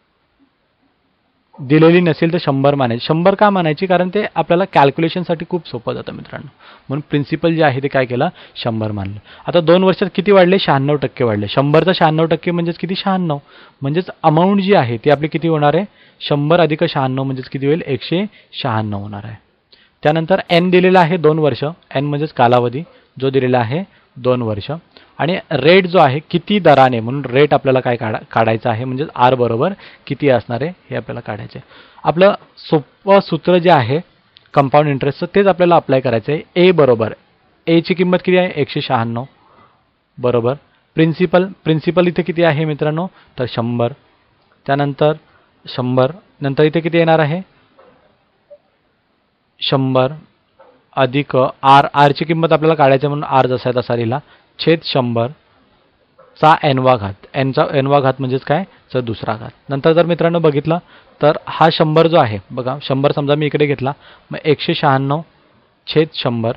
दिलेली नसेल तर 100 मानायची. 100 का मानायची, कारण ते आपल्याला कॅल्क्युलेशनसाठी खूप सोपं जातं मित्रांनो. म्हणून प्रिन्सिपल जे आहे ते काय केलं, 100 मानलं. आता 2 वर्षात किती वाढले, 96% वाढले. 100चा 96% म्हणजेच किती, 96. म्हणजेच अमाऊंट जी आहे ती आपली किती होणार आहे, 100 अधिक 96 म्हणजेच किती होईल, 196 होणार आहे. त्यानंतर एन दिलेला आहे 2 वर्ष. एन म्हणजेच कालावधी जो दिलेला आहे 2 वर्ष. आणि रेट जो आहे किती दराने, म्हणून रेट आपल्याला काय काढायचं आहे, म्हणजे आर बरोबर किती असणार आहे हे आपल्याला काढायचं आहे. आपलं सोपं सूत्र जे आहे कंपाऊंड इंटरेस्टचं तेच आपल्याला अप्लाय करायचं आहे. ए बरोबर, एची किंमत किती आहे, 196 बरोबर. प्रिन्सिपल इथे किती आहे मित्रांनो, तर 100. त्यानंतर 100 नंतर इथे किती येणार आहे, 100 अधिक आरची किंमत आपल्याला काढायची, म्हणून आर जसा आहे तसा लिहिला, छेद 100 चा एनवा घात. एनवा घात म्हणजेच काय, तर दुसरा घात. नंतर जर मित्रांनो बघितलं तर हा 100 जो आहे बघा, 100 समजा मी इकडे घेतला, मग 196 छेद 100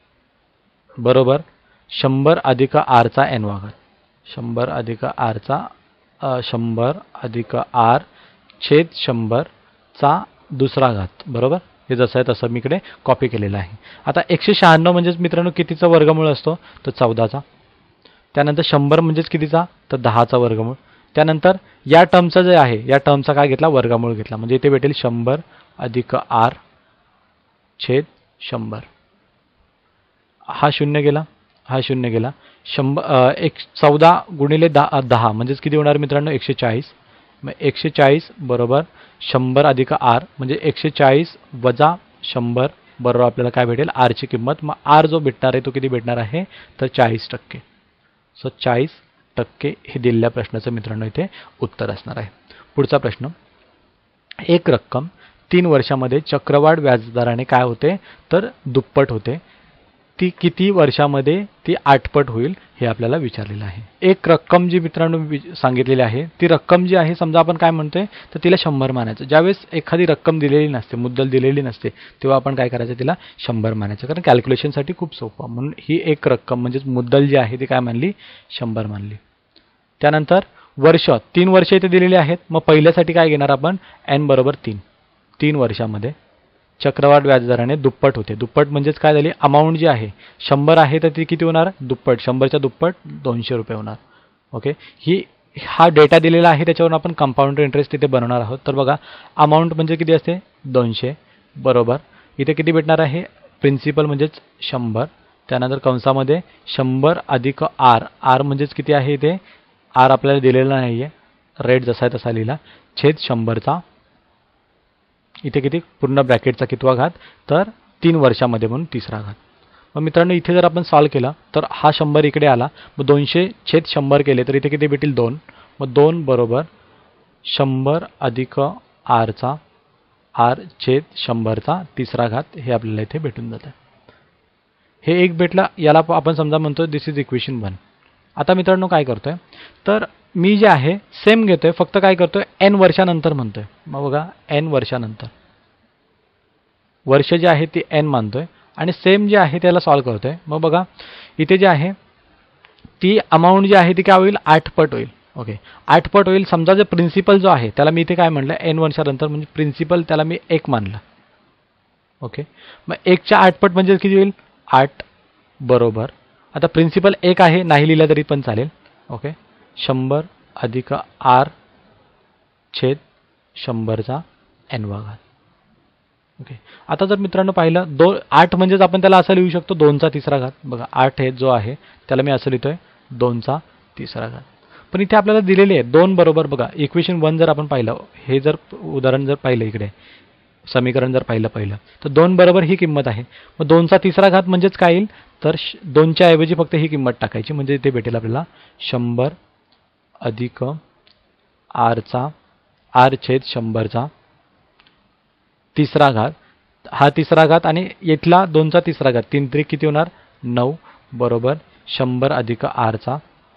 बरोबर 100 अधिक आरचा एनवा घात. 100 अधिक आरचा 100 अधिक आर छेद 100 चा दुसरा घात बरोबर. हे जसं आहे तसं मी इकडे कॉपी केलेलं आहे. आता 196 म्हणजेच मित्रांनो कितीचा वर्गमूळ असतो, तर 14चा. त्यानंतर 100 म्हणजेच कितीचा, तर 10चा वर्गमूळ. त्यानंतर या टर्मचा जे आहे या टर्मचा काय घेतला, वर्गमूळ घेतला. म्हणजे इथे भेटेल 100 अधिक आर छेद 100. हा शून्य गेला, हा शून्य गेला. 14 गुणिले 10 म्हणजेच किती होणार मित्रांनो, 140. मग 140 बरोबर 100 अधिक आर म्हणजे 140 वजा 100 बरोबर आपल्याला काय भेटेल, आरची किंमत. मग आर जो भेटणार आहे तो किती भेटणार आहे, तर 40%. सो 40% हे दिलेल्या प्रश्नाचं मित्रांनो इथे उत्तर असणार आहे. पुढचा प्रश्न, एक रक्कम 3 वर्षामध्ये चक्रवाढ व्याजदराने काय होते, तर दुप्पट होते. ती किती वर्षामध्ये ती 8 पट होईल हे आपल्याला विचारलेलं आहे. एक रक्कम जी मित्रांनो सांगितलेली आहे ती रक्कम जी आहे, समजा आपण काय म्हणतोय तर तिला 100 मानायचं. ज्यावेळेस एखादी रक्कम दिलेली नसते, मुद्दल दिलेली नसते, तेव्हा आपण काय करायचं, तिला 100 मानायचं, कारण कॅल्क्युलेशनसाठी खूप सोपं. म्हणून ही एक रक्कम म्हणजेच मुद्दल जी आहे ती काय मानली, 100 मानली. त्यानंतर वर्ष 3 वर्ष इथे दिलेली आहेत. मग पहिल्यासाठी काय घेणार आपण, एन बरोबर 3 वर्षामध्ये चक्रवाढ व्याजदराने दुप्पट होते. दुप्पट म्हणजेच काय झाली, अमाऊंट जी आहे 100 आहे तर ती किती होणार, दुप्पट. 100च्या दुप्पट 200 रुपये होणार. ओके, हा डेटा दिलेला आहे त्याच्यावरून आपण कंपाऊंड इंटरेस्ट इथे बनवणार आहोत. तर बघा, अमाऊंट म्हणजे किती असते, 200 बरोबर. इथे किती भेटणार आहे, प्रिन्सिपल म्हणजेच 100. त्यानंतर कंसामध्ये 100 अधिक आर. आर म्हणजेच किती आहे, इथे आर आपल्याला दिलेला नाही आहे, रेट जसा आहे तसा लिहिला, छेद 100चा इथे किती, पूर्ण ब्रॅकेटचा कितवा घात, तर 3 वर्षामध्ये म्हणून तिसरा घात. मग मित्रांनो इथे जर आपण सॉल्व केला तर हा 100 इकडे आला, मग 200 छेद 100 केले तर इथे किती भेटेल, 2. मग 2 बरोबर 100 अधिक आरचा आर छेद 100चा तिसरा घात हे आपल्याला इथे भेटून जातं. हे एक भेटला, याला आपण समजा म्हणतो दिस इज इक्वेशन 1. आता मित्रांनो काय करतोय, तर मी जे आहे सेम घेतोय, फक्त काय करतोय, एन वर्षानंतर म्हणतोय. मग बघा, एन वर्षानंतर वर्ष जे आहे ती एन मानतोय आणि सेम जे आहे त्याला सॉल्व करतोय. मग बघा इथे जे आहे ती अमाऊंट जी आहे ती काय होईल, 8 पट होईल. ओके, 8 पट होईल. समजा जे प्रिन्सिपल जो आहे त्याला मी इथे काय म्हणलं, एन वर्षानंतर म्हणजे प्रिन्सिपल त्याला मी 1 मानलं. ओके, मग 1च्या 8 पट म्हणजे किती होईल, 8 बरोबर. आता प्रिन्सिपल 1 आहे, नाही लिहिला तरी पण चालेल. ओके, 100 अधिक आर छेद 100चा एनवा घात. ओके, आता जर मित्रांनो पाहिलं 8 म्हणजेच आपण त्याला असं लिहू शकतो 2चा तिसरा घात. बघा 8 हे जो आहे त्याला मी असं लिहितोय 2चा तिसरा घात. पण इथे आपल्याला दिलेले आहे 2 बरोबर. बघा इक्वेशन 1 जर आपण पाहिलं, हे जर उदाहरण जर पाहिलं इकडे समीकरण जर पहिलं तर 2 बरोबर ही किंमत आहे. मग 2चा तिसरा घात म्हणजेच काय येईल, तर 2च्या ऐवजी फक्त ही किंमत टाकायची, म्हणजे इथे भेटेल आपल्याला 100 अधिक आरचा आर छेद 100चा तिसरा घात, हा तिसरा घात आणि इथला 2चा तिसरा घात, 3 त्रिक किती होणार 9 बरोबर 100 अधिक आरचा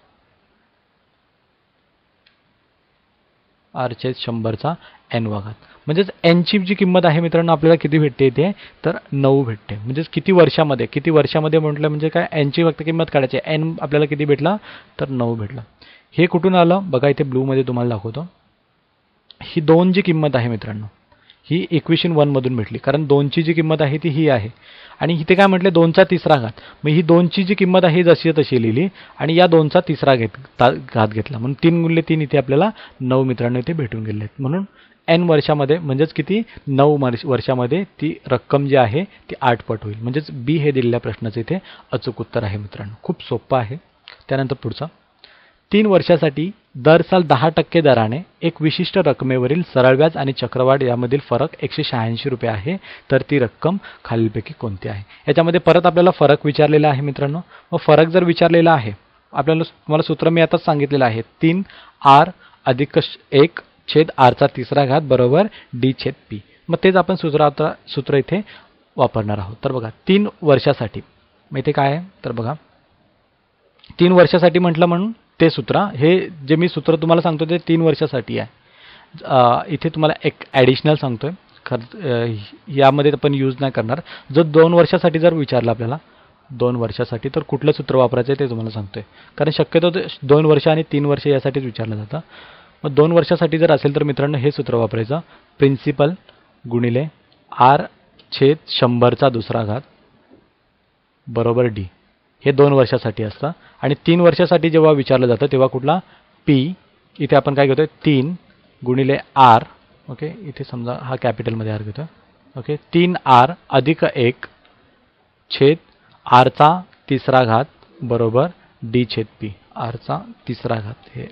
आर छेद 100चा n वा घात. म्हणजेच nची जी किंमत आहे मित्रांनो आपल्याला किती भेटते इथे, तर 9 भेटते. म्हणजेच किती वर्षामध्ये म्हटलं म्हणजे काय, nची फक्त किंमत काढायची, n आपल्याला किती भेटला तर 9 भेटला. हे कुठून आलं बघा, इथे ब्लूमध्ये तुम्हाला दाखवतो. ही 2 जी किंमत आहे मित्रांनो ही इक्वेशन 1 मधून भेटली, कारण 2ची जी किंमत आहे ती ही आहे आणि इथे काय म्हटले 2चा तिसरा घात. मग ही 2ची जी किंमत आहे जशी तशी लिहिली आणि या 2चा तिसरा घात घेतला, म्हणून 3 गुणिले 3 इथे आपल्याला 9 मित्रांनो इथे भेटून गेले. म्हणून n वर्षामध्ये म्हणजेच किती 9 वर्षामध्ये ती रक्कम जी आहे ती 8 पट होईल. म्हणजेच बी हे दिलेल्या प्रश्नाचे इथे अचूक उत्तर आहे मित्रांनो. खूप सोपं आहे. त्यानंतर पुढचा, 3 वर्षासाठी दर साल 10% दराने एक विशिष्ट रकमेवरील सरळ व्याज आणि चक्रवाढ यामधील फरक 186 रुपये आहे, तर ती रक्कम खालीलपैकी कोणती आहे. याच्यामध्ये परत आपल्याला फरक विचारलेला आहे मित्रांनो. मग फरक जर विचारलेला आहे आपल्याला, तुम्हाला सूत्र मी आताच सांगितलेलं आहे, 3r अधिक 1 छेद आरचा तिसरा घात बरोबर d छेद p. मग तेच आपण सूत्र इथे वापरणार आहोत. तर बघा 3 वर्षासाठी, मग इथे काय आहे तर बघा 3 वर्षासाठी म्हटलं म्हणून ते सूत्र, हे जे मी सूत्र तुम्हाला सांगतो ते 3 वर्षासाठी आहे. इथे तुम्हाला एक ॲडिशनल सांगतोय, यामध्ये आपण यूज नाही करणार. जर 2 वर्षासाठी जर विचारलं आपल्याला 2 वर्षासाठी, तर कुठलं सूत्र वापरायचं आहे ते तुम्हाला सांगतोय, कारण शक्यतो 2 वर्ष आणि 3 वर्ष यासाठीच विचारलं जातं. मग 2 वर्षासाठी जर असेल तर मित्रांनो हे सूत्र वापरायचं, प्रिन्सिपल गुणिले आर छेद 100चा दुसरा घात बरोबर डी. हे 2 वर्षासाठी असतं. आणि 3 वर्षासाठी जेव्हा विचारलं जातं तेव्हा कुठला पी, इथे आपण काय घेतोय 3 गुणिले आर, ओके इथे समजा हा कॅपिटलमध्ये आर घेतोय, ओके 3r अधिक 1 छेद आरचा तिसरा घात बरोबर डी छेद पी. आरचा तिसरा घात, हे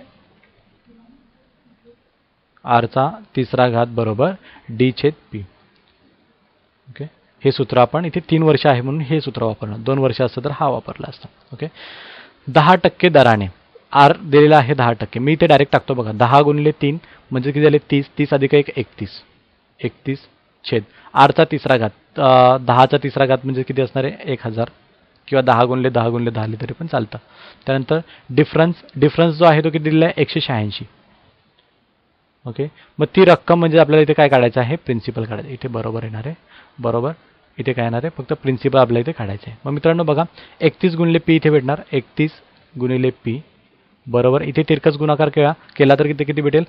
आरचा तिसरा घात बरोबर डी छेद पी. ओके हे सूत्र आपण इथे 3 वर्ष आहे म्हणून हे सूत्र वापरणार, 2 वर्ष असतं तर हा वापरला असता. ओके 10% दराने आर दिलेला आहे 10%, मी इथे डायरेक्ट टाकतो बघा, 10 गुणिले 3 म्हणजे किती झाले 30, 30 अधिक 1 31 छेद आरचा तिसरा घात, 10चा तिसरा घात म्हणजे किती असणार आहे 1000, किंवा 10 गुणिले 10 गुणिले 10 आले तरी पण चालतं. त्यानंतर डिफरन्स जो आहे तो किती दिलेला आहे 186. ओके मग ती रक्कम म्हणजे आपल्याला इथे काय काढायचं आहे, प्रिन्सिपल काढायचं. इथे बरोबर येणार आहे, बरोबर इथे काय येणार आहे, फक्त प्रिन्सिपल आपल्याला इथे काढायचं आहे. मग मित्रांनो बघा 31 गुणिले पी इथे भेटणार, 31 गुणिले पी बरोबर इथे तिरकस गुणाकार केला तर किती भेटेल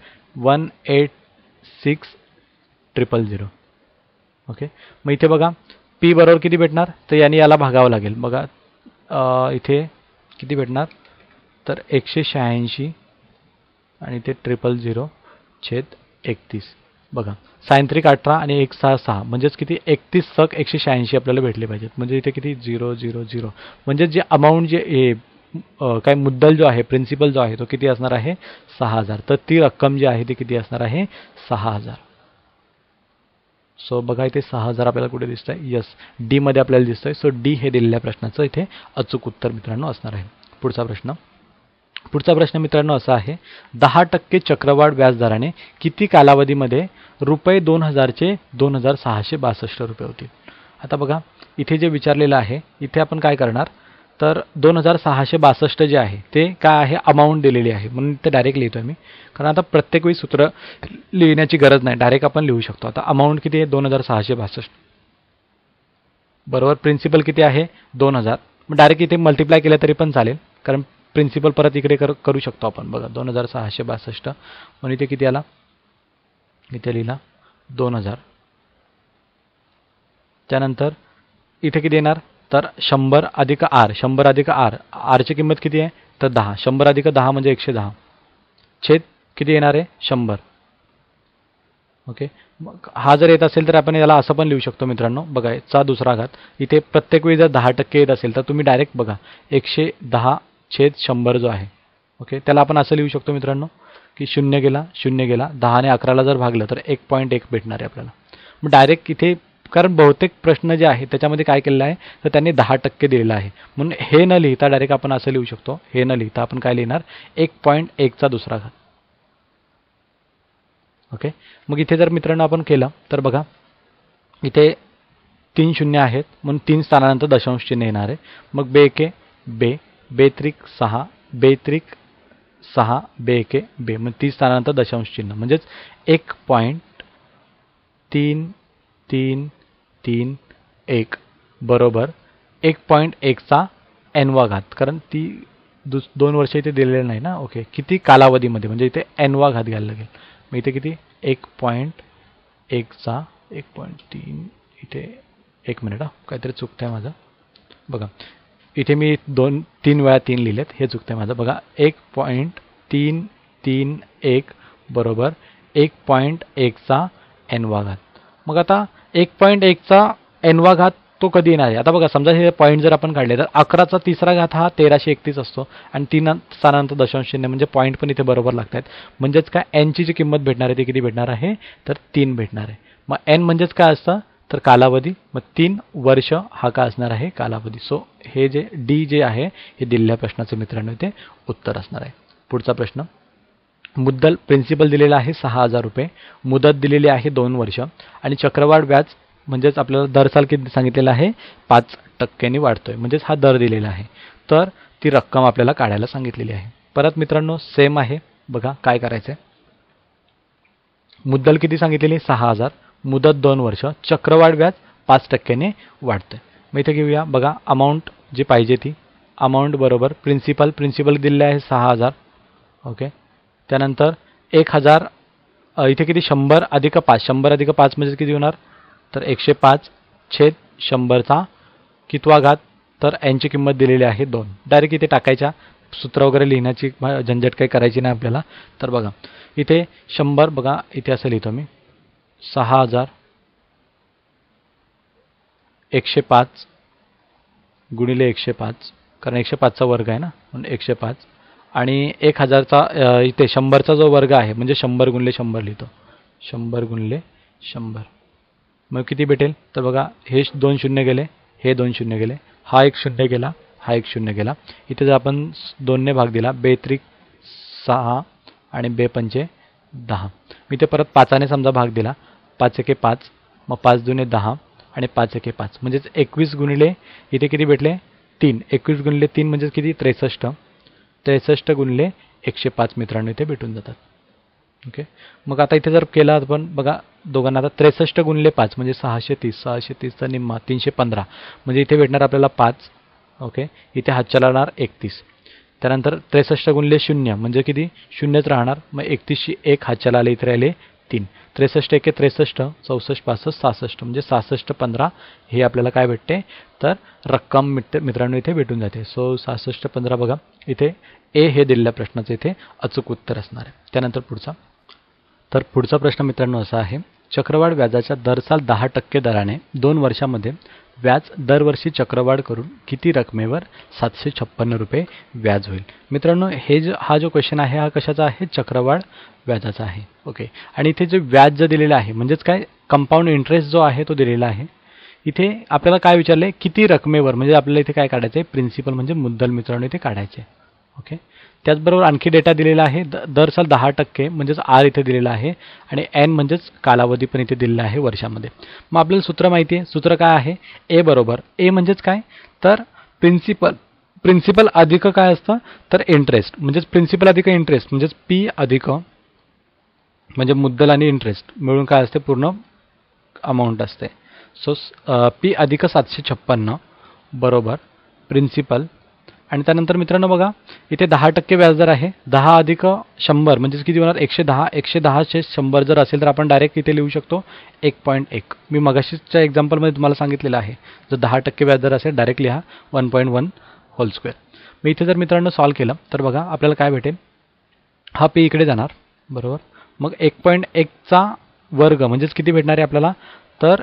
186,000. ओके मग इथे बघा पी बरोबर किती भेटणार, तर याने याला भागावं लागेल. बघा इथे किती भेटणार तर 186 आणि ते 000 छेद 31. बघा सायंत्रिक 18 आणि 1 6 6 म्हणजेच किती 31 सक 186 आपल्याला भेटले पाहिजेत. म्हणजे इथे किती 000 म्हणजे जे अमाऊंट जे काय मुद्दल जो आहे, प्रिन्सिपल जो आहे तो किती असणार आहे 6000. तर ती रक्कम जी आहे ती किती असणार आहे 6000. सो बघा इथे 6000 आपल्याला कुठे दिसतंय, यस डी मध्ये आपल्याला दिसतंय. सो डी हे दिलेल्या प्रश्नाचं इथे अचूक उत्तर मित्रांनो असणार आहे. पुढचा प्रश्न मित्रांनो असा आहे, 10% चक्रवाढ व्याजदराने किती कालावधीमध्ये रुपये 2000चे 2662 रुपये होतील. आता बघा इथे जे विचारलेलं आहे इथे आपण काय करणार, तर 2662 जे आहे ते काय आहे अमाऊंट दिलेली आहे म्हणून ते डायरेक्ट लिहितोय मी, कारण आता प्रत्येक वेळी सूत्र लिहिण्याची गरज नाही, डायरेक्ट आपण लिहू शकतो. आता अमाऊंट किती आहे 2662 बरोबर प्रिन्सिपल किती आहे 2000. मग डायरेक्ट इथे मल्टिप्लाय केलं तरी पण चालेल, कारण प्रिन्सिपल परत इकडे करू शकतो आपण. बघा 2662 म्हणून इथे किती आला, इथे लिहिला 2000. त्यानंतर इथे किती येणार तर 100 अधिक आर, 100 अधिक आर, आरची किंमत किती आहे तर 10, 100 अधिक 10 म्हणजे 110 छेद किती येणार आहे 100. ओके मग हा जर येत असेल तर आपण याला असं पण लिहू शकतो मित्रांनो. बघा चा दुसरा घात, इथे प्रत्येक वेळी जर 10% येत असेल तर तुम्ही डायरेक्ट बघा 110 छेद 100 जो आहे, ओके त्याला आपण असं लिहू शकतो मित्रांनो की 0 गेला 0 गेला, 10 ने 11ला जर भागलं तर 1.1 भेटणार आहे आपल्याला. मग डायरेक्ट इथे, कारण बहुतेक प्रश्न जे आहे त्याच्यामध्ये काय केलेलं आहे तर त्यांनी 10% दिलेलं आहे, म्हणून हे न लिहिता डायरेक्ट आपण असं लिहू शकतो. हे न लिहिता आपण काय लिहिणार, 1.1चा दुसरा घात. ओके. मग इथे जर मित्रांनो आपण केलं तर बघा इथे 3 शून्य आहेत, म्हणून 3 स्थानानंतर दशांश चिन्ह येणार आहे. मग बे एके बे, बे त्रिक 6, बे त्रिक 6, बे एके बे, मग 30 स्थानानंतर दशांश चिन्ह म्हणजेच 1.3331 बरोबर 1.1चा n वा घात, कारण ती 2 वर्ष इथे दिलेले नाही ना. ओके. किती कालावधीमध्ये, म्हणजे इथे n वा घात घ्यायला लागेल. मग इथे किती 1.1चा 1.3, इथे 1 मिनिट काहीतरी चुकतंय माझं. बघा इथे मी 3 वेळा 3 लिहिलेत, हे चुकतंय माझं. बघा 1.331 बरोबर 1.1चा n वा घात. मग आता 1.1चा n वा घात तो कधी येणार आहे. आता बघा समजा हे पॉईंट जर आपण काढले तर 11चा तिसरा घात हा 1331 असतो आणि 3 स्थानानंतर दशांश चिन्ह, म्हणजे पॉईंट पण इथे बरोबर लागतात. म्हणजेच काय एनची जी किंमत भेटणार आहे ती किती भेटणार आहे तर 3 भेटणार आहे. मग एन म्हणजेच काय असतं तर कालावधी, मग 3 वर्ष हा का असणार आहे कालावधी. सो हे जे डी जे आहे हे दिलेल्या प्रश्नाचं मित्रांनो इथे उत्तर असणार आहे. पुढचा प्रश्न, मुद्दल प्रिन्सिपल दिलेला आहे 6,000 रुपये, मुदत दिलेली आहे 2 वर्ष आणि चक्रवाढ व्याज म्हणजेच आपल्याला दर साल किती सांगितलेलं आहे 5% वाढतोय, म्हणजेच हा दर दिलेला आहे. तर ती रक्कम आपल्याला काढायला सांगितलेली आहे. परत मित्रांनो सेम आहे. बघा काय करायचं आहे, मुद्दल किती सांगितलेली 6,000, मुदत 2 वर्ष, चक्रवाढ व्याज 5%ने वाढतंय. मग इथे घेऊया. बघा अमाऊंट जी पाहिजे ती अमाऊंट बरोबर प्रिन्सिपल दिलेले आहे 6,000. ओके. त्यानंतर 1,000 इथे किती 100 अधिक 5, 100 अधिक 5 म्हणजे किती होणार तर 105 छेद 100चा कितवा घात, तर एनची किंमत दिलेली आहे 2. डायरेक्ट इथे टाकायच्या, सूत्र वगैरे लिहिण्याची झंझट काही करायची नाही आपल्याला. तर बघा इथे 100, बघा इथे असं लिहितो मी 6,000 105 गुणिले 105, कारण 105चा वर्ग आहे ना म्हणून 105, आणि 1,000चा इथे 100चा जो वर्ग आहे म्हणजे 100 गुणिले 100 लिहितो, 100 गुणिले 100. मग किती भेटेल तर बघा हे 2 शून्य गेले, हे 2 शून्य गेले, हा 1 शून्य गेला, हा 1 शून्य गेला. इथे जर आपण 2ने भाग दिला, बे त्रिक 6 आणि बे पंचे 10. मी ते परत 5ने समजा भाग दिला, 5 एके 5, मग 5 दुने 10 आणि 5 एके 5 म्हणजेच 21 गुणिले इथे किती भेटले 3, 21 गुणिले 3 म्हणजेच किती 63, 63 गुणिले 105 मित्रांनो इथे भेटून जातात. ओके. मग आता इथे जर केला आपण बघा दोघांना, आता 63 गुणिले 5 म्हणजे 630, 630चा निम्मा 315 म्हणजे इथे भेटणार आपल्याला 5. ओके. इथे हात चालवणार 31. त्यानंतर 63 गुणिले 0 म्हणजे किती शून्यच राहणार, मग 31शी 1 हात चालवले, इथे राहिले 3. 63 एके 63, 64 65 66 म्हणजे 66 15 हे आपल्याला काय भेटते तर रक्कम मित्रांनो इथे भेटून जाते. सो 66 15 बघा इथे ए हे दिलेल्या प्रश्नाचं इथे अचूक उत्तर असणार आहे. त्यानंतर पुढचा प्रश्न मित्रांनो असा आहे, चक्रवाढ व्याजाच्या दरसाल 10% दराने 2 वर्षामध्ये व्याज दरवर्षी चक्रवाढ करून किती रकमेवर 756 रुपये व्याज होईल. मित्रांनो हा जो क्वेश्चन आहे हा कशाचा आहे चक्रवाढ व्याजाचा आहे. ओके. आणि इथे जे व्याज जे दिलेलं आहे म्हणजेच काय कंपाऊंड इंटरेस्ट जो आहे तो दिलेला आहे. इथे आपल्याला काय विचारले किती रकमेवर, म्हणजे आपल्याला इथे काय काढायचं आहे प्रिन्सिपल म्हणजे मुद्दल मित्रांनो इथे काढायचे. ओके. त्याचबरोबर आणखी डेटा दिलेला आहे, दर साल 10% म्हणजेच आर इथे दिलेला आहे आणि एन म्हणजेच कालावधी पण इथे दिलेला आहे वर्षामध्ये. मग आपल्याला सूत्र माहिती आहे, सूत्र काय आहे ए बरोबर, ए म्हणजेच काय तर प्रिन्सिपल अधिक काय असतं तर इंटरेस्ट, म्हणजेच प्रिन्सिपल अधिक इंटरेस्ट म्हणजेच पी अधिक म्हणजे मुद्दल आणि इंटरेस्ट मिळून काय असते पूर्ण अमाऊंट असते. सो पी अधिक 756 बरोबर प्रिन्सिपल. आणि त्यानंतर मित्रांनो बघा इथे 10% व्याजदर आहे, 10 अधिक 100 म्हणजेच किती होणार 110, 110 100 जर असेल तर आपण डायरेक्ट इथे लिहू शकतो 1.1. मी मगाशीच्या एक्झाम्पलमध्ये तुम्हाला सांगितलेलं आहे जर 10% व्याजदर असेल डायरेक्ट लिहा 1.1 होल स्क्वेअर. मी इथे जर मित्रांनो सॉल्व्ह केलं तर बघा आपल्याला काय भेटेल, हा पी इकडे जाणार बरोबर, मग 1.1चा वर्ग म्हणजेच किती भेटणार आहे आपल्याला तर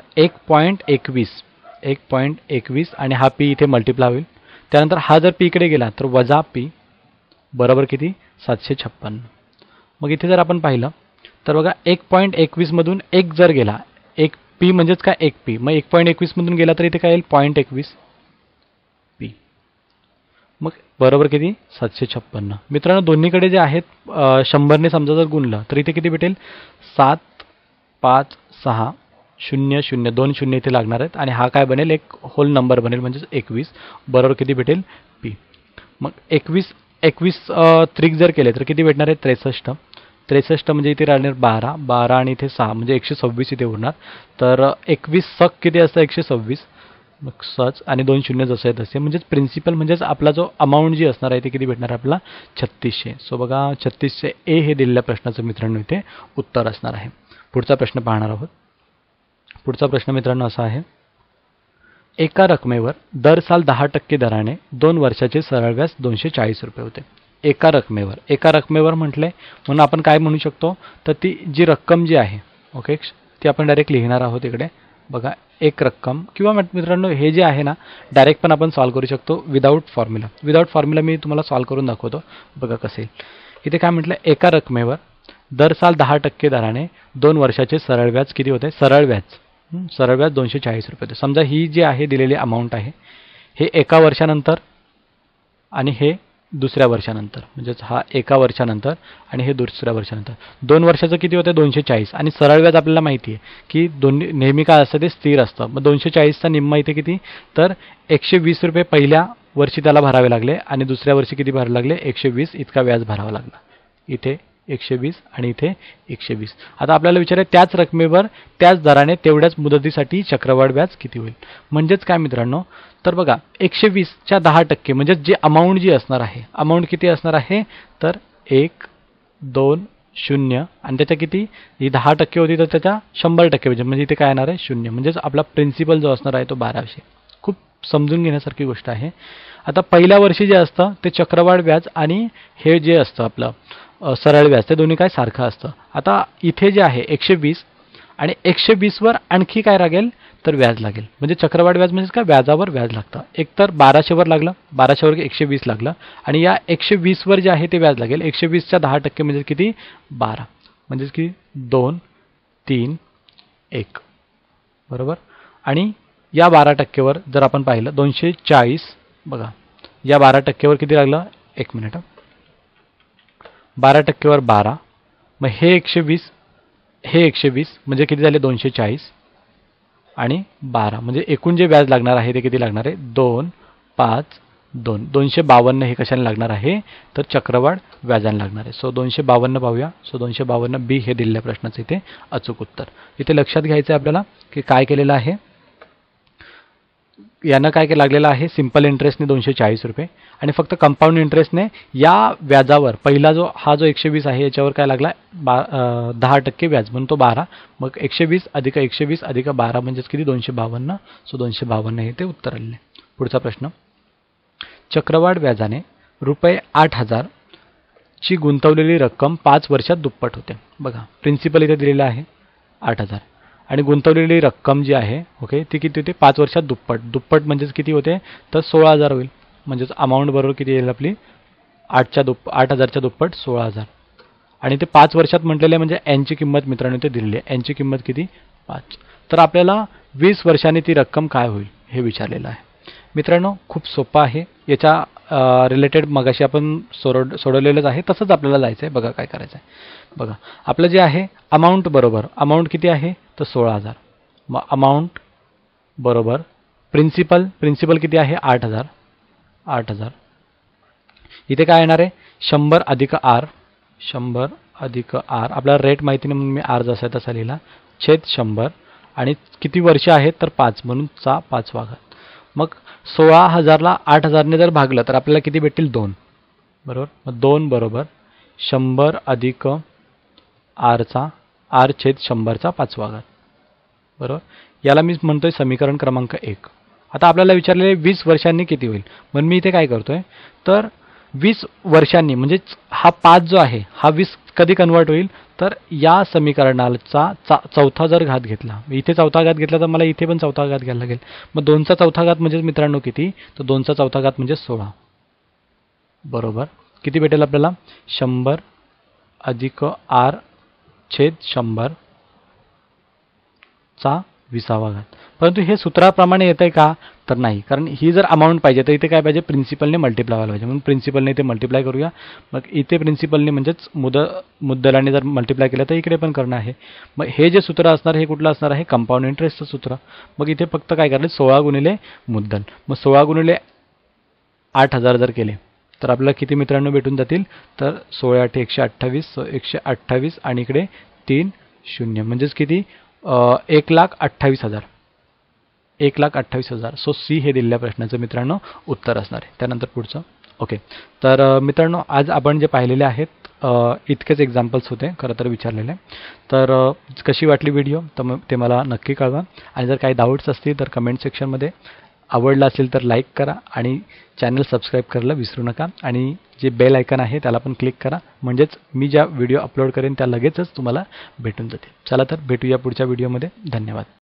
1.21 आणि हा पी इथे मल्टिप्लाय होईल. त्यानंतर हा जर पी इकडे गेला तर वजा पी बरोबर किती 756. मग इथे जर आपण पाहिलं तर बघा 1.21 मधून 1 जर गेला, 1 पी म्हणजेच काय 1p, मग 1.21 मधून गेला तर इथे काय येईल 0.21 पी. मग बरोबर किती 756. मित्रांनो दोन्हीकडे जे आहेत 100ने समजा जर गुणलं तर इथे किती भेटेल 7 5 6 0 0 2 शून्य इथे लागणार आहेत आणि हा काय बनेल एक होल नंबर बनेल म्हणजेच 21. बरोबर किती भेटेल पी. मग 21 त्रिक जर केले तर किती भेटणार आहे 63. 63 म्हणजे इथे राहणार 12 12 आणि इथे 6 म्हणजे 126 इथे उरणार. तर 21 सक किती असतं 126. मग सच आणि 2 शून्य जसं आहे तसे म्हणजेच प्रिन्सिपल म्हणजेच आपला जो अमाऊंट जी असणार आहे ते किती भेटणार आपला 3600. सो बघा 3600 ए हे दिलेल्या प्रश्नाचं मित्रांनो इथे उत्तर असणार आहे. पुढचा प्रश्न पाहणार आहोत. पुढचा प्रश्न मित्रांनो असा आहे, एका रकमेवर दर साल 10% दराने 2 वर्षाचे सरळ व्याज 240 रुपये होते. एका रकमेवर म्हटले म्हणून आपण काय म्हणू शकतो तर ती जी रक्कम जी आहे ओके ती आपण डायरेक्ट लिहिणार आहोत इकडे. बघा एक रक्कम किंवा मित्रांनो हे जे आहे ना डायरेक्ट पण आपण सॉल्व्ह करू शकतो विदाऊट फॉर्म्युला मी तुम्हाला सॉल्व्ह करून दाखवतो. बघा कसे इथे काय म्हटलं एका रकमेवर दर साल 10% दराने 2 वर्षाचे सरळ व्याज किती होते सरळ व्याज 240 रुपये होते. समजा ही जी आहे दिलेली अमाऊंट आहे हे एका वर्षानंतर आणि हे दुसऱ्या वर्षानंतर म्हणजेच हा एका वर्षानंतर आणि हे दुसऱ्या वर्षानंतर 2 वर्षाचं किती होतं 240 आणि सरळ व्याज आपल्याला माहिती आहे की दोन्ही नेहमी काय असतं ते स्थिर असतं. मग 240चा निम्मा इथे किती तर 120 रुपये पहिल्या वर्षी त्याला भरावे लागले आणि दुसऱ्या वर्षी किती भरावे लागले 120 इतका व्याज भरावा लागला. इथे 120 आणि इथे 120. आता आपल्याला विचारायचं त्याच रकमेवर त्याच दराने तेवढ्याच मुदतीसाठी चक्रवाढ व्याज किती होईल. म्हणजेच काय मित्रांनो तर बघा 120च्या 10% म्हणजे जी अमाऊंट जी असणार आहे अमाऊंट किती असणार आहे तर 1 2 0 आणि त्याच्या किती ही 10% होती तर त्याच्या 100% म्हणजे इथे काय येणार आहे 0 म्हणजेच आपला प्रिन्सिपल जो असणार आहे तो 1200. खूप समजून घेण्यासारखी गोष्ट आहे. आता पहिल्या वर्षी जे असतं ते चक्रवाढ व्याज आणि हे जे असतं आपलं सरळ व्याज ते दोन्ही काय सारखं असतं. आता इथे जे आहे 120 आणि 120 वर आणखी काय लागेल तर व्याज लागेल म्हणजे चक्रवाढ व्याज म्हणजे काय व्याजावर व्याज लागतं. एक तर 1200 वर लागलं 1200 वर 120 लागलं आणि या 120 वर जे आहे ते व्याज लागेल 120च्या 10% म्हणजे किती 12 म्हणजेच की 2 3 1 बरोबर. आणि या 12% वर जर आपण पाहिलं 240 बघा या 12% वर किती लागलं एक मिनिट 12% वर 12 मग हे 120 म्हणजे किती झाले 240 आणि 12 म्हणजे एकूण जे व्याज लागणार आहे ते किती लागणार आहे 2 5 2 252 हे कशाने लागणार आहे तर चक्रवाढ व्याजाने लागणार आहे. सो 252 पाहूया. सो 252 बी हे दिलेल्या प्रश्नाचं इथे अचूक उत्तर. इथे लक्षात घ्यायचं आहे आपल्याला की काय केलेलं आहे यानं काय लागलेलं आहे सिंपल इंटरेस्टने 240 रुपये आणि फक्त कंपाऊंड इंटरेस्टने या व्याजावर पहिला हा जो 120 आहे याच्यावर काय लागला 10% व्याज म्हणून तो 12 मग 120 अधिक 120 अधिक 12 म्हणजेच किती 252. सो 252 हे ते उत्तर आलेले. पुढचा प्रश्न चक्रवाढ व्याजाने रुपये 8000 ची गुंतवलेली रक्कम 5 वर्षात दुप्पट होते. बघा प्रिन्सिपल इथे दिलेला आहे 8000 आणि गुंतवलेली रक्कम जी आहे ओके ती किती होते 5 वर्षात दुप्पट म्हणजेच किती होते तर 16000 होईल. म्हणजेच अमाऊंट बरोबर किती येईल आपली 8000च्या दुप्पट 16000 आणि ते 5 वर्षात म्हटलेले म्हणजे एनची किंमत मित्रांनो ते दिलेली आहे. एनची किंमत किती 5. तर आपल्याला 20 वर्षांनी ती रक्कम काय होईल हे विचारलेलं आहे. मित्रांनो खूप सोपं आहे. याच्या रिलेटेड मगाशी आपण सोडवलेलंच आहे तसंच आपल्याला जायचं आहे. बघा काय करायचं आहे बघा आपलं जे आहे अमाऊंट बरोबर अमाऊंट किती आहे तर 16000 मग अमाऊंट बरोबर प्रिन्सिपल किती आहे 8000 इथे काय येणार आहे 100 अधिक आर आपल्याला रेट माहिती नाही म्हणून मी आर जसा तसा लिहिला छेद 100 आणि किती वर्ष आहेत तर 5 म्हणून चा 5वा घात. मग 16000ला 8000ने जर भागलं तर आपल्याला किती भेटतील 2 बरोबर. मग 2 बरोबर 100 अधिक आर छेद 100चा 5वा घात बरोबर. याला मी म्हणतोय समीकरण क्रमांक 1. आता आपल्याला विचारलेले 20 वर्षांनी किती होईल म्हणून मी इथे काय करतोय तर 20 वर्षांनी म्हणजे हा 5 जो आहे हा 20 कधी कन्वर्ट होईल तर या समीकरणाचा चौथा जर घात घेतला इथे चौथा घात घेतला तर मला इथे पण चौथा घात घ्यायला लागेल. मग 2चा चौथा घात म्हणजे मित्रांनो किती तर 2चा चौथा घात म्हणजे 16 बरोबर. किती भेटेल आपल्याला 100 अधिक आर छेद 100 चा 20वा घात. परंतु हे सूत्राप्रमाणे येत आहे का, तर नाही. कारण ही जर अमाऊंट पाहिजे तर इथे काय पाहिजे, प्रिन्सिपलने मल्टिप्लाय व्हायला पाहिजे. म्हणून प्रिन्सिपलने इथे मल्टिप्लाय करूया. मग इथे प्रिन्सिपलने म्हणजेच मुद्दलाने जर मल्टिप्लाय केलं तर इकडे पण करणं आहे. मग हे जे सूत्र असणार हे कुठलं असणार आहे, कंपाऊंड इंटरेस्टचं सूत्र. मग इथे फक्त काय करायचं, 16 गुणिले मुद्दल. मग 16 गुणिले 8,000 जर केले तर आपल्याला किती मित्रांनो भेटून जातील, तर 16 8 128, 128 आणि इकडे 3 0 म्हणजेच किती, 1,28,000. 1,28,000. सो सी हे दिलेल्या प्रश्नाचं मित्रांनो उत्तर असणार आहे. त्यानंतर पुढचं. ओके, तर मित्रांनो आज आपण जे पाहिलेले आहेत इतकेच एक्झाम्पल्स होते खरं तर विचारलेले. तर कशी वाटली व्हिडिओ तर मग ते मला नक्की कळवा. आणि जर काही डाऊट्स असतील तर कमेंट सेक्शनमध्ये, आवडला असेल तर लाईक करा आणि चॅनल सबस्क्राईब करायला विसरू नका. आणि जे बेल आयकन आहे त्याला पण क्लिक करा, म्हणजेच मी ज्या व्हिडिओ अपलोड करेन त्या लगेचच तुम्हाला भेटून जातील. चला तर भेटूया पुढच्या व्हिडिओमध्ये. धन्यवाद.